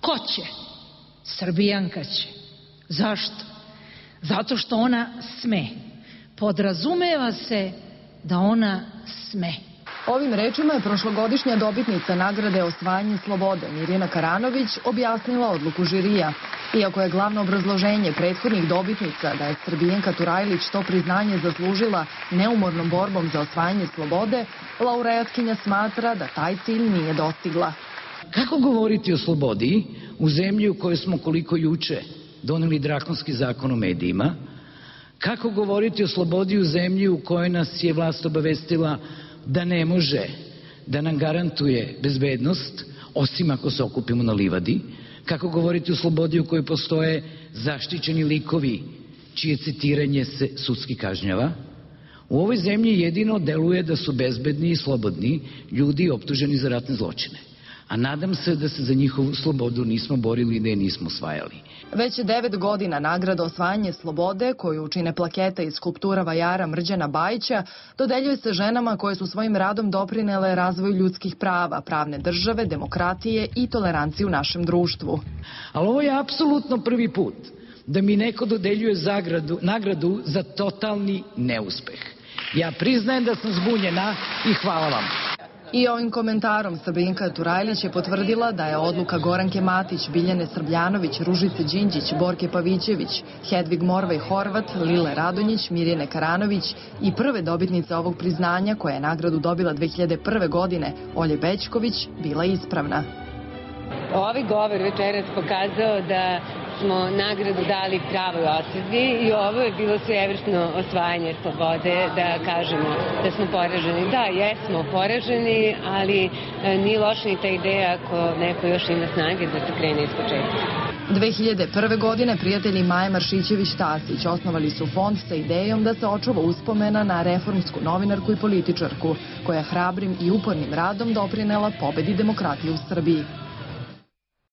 Ko će? Srbijanka će. Zašto? Zato što ona sme. Podrazumeva se da ona sme. Ovim rečima je prošlogodišnja dobitnica nagrade Osvajanje slobode Mirjana Karanović objasnila odluku žirija. Iako je glavno obrazloženje prethodnih dobitnica da je Srbijanka Turajlić to priznanje zaslužila neumornom borbom za osvajanje slobode, laureatkinja smatra da taj cilj nije dostigla. Kako govoriti o slobodi u zemlji u kojoj smo koliko juče doneli drakonski zakon o medijima? Kako govoriti o slobodi u zemlji u kojoj nas je vlast obavestila da ne može da nam garantuje bezbednost, osim ako se okupimo na livadi? Kako govoriti o slobodi u kojoj postoje zaštićeni likovi čije citiranje se sudski kažnjava? U ovoj zemlji jedino deluje da su bezbedni i slobodni ljudi optuženi za ratne zločine. A nadam se da se za njihovu slobodu nismo borili i da je nismo osvajali. Već 9 godina nagrada Osvajanje slobode, koju čine plaketa iz skulptura vajara Mrđana Bajića, dodeljuje se ženama koje su svojim radom doprinele razvoju ljudskih prava, pravne države, demokratije i tolerancije u našem društvu. Ali ovo je apsolutno prvi put da mi neko dodeljuje nagradu za totalni neuspeh. Ja priznajem da sam zbunjena i hvala vam. I ovim komentarom Srbijanka Turajlić je potvrdila da je odluka Goranke Matić, Biljane Srbljanović, Ružice Đinđić, Borke Pavićević, Hedvig Morvaj Horvat, Lile Radonjić, Mirjane Karanović i prve dobitnice ovog priznanja, koja je nagradu dobila 2001. godine, Olje Bećković, bila ispravna. Ovaj govor večeras pokazao da smo nagradu dali pravoj osobi i ovo je bilo svojevrsno osvajanje slobode, da kažemo da smo poraženi. Da, jesmo poraženi, ali nije loša ni ta ideja ako neko još ima snage da se krene iz početka. 2001. godine prijatelji Maje Maršićević-Tasić osnovali su fond sa idejom da se očuva uspomena na reformsku novinarku i političarku, koja je hrabrim i upornim radom doprinela pobedi demokratije u Srbiji.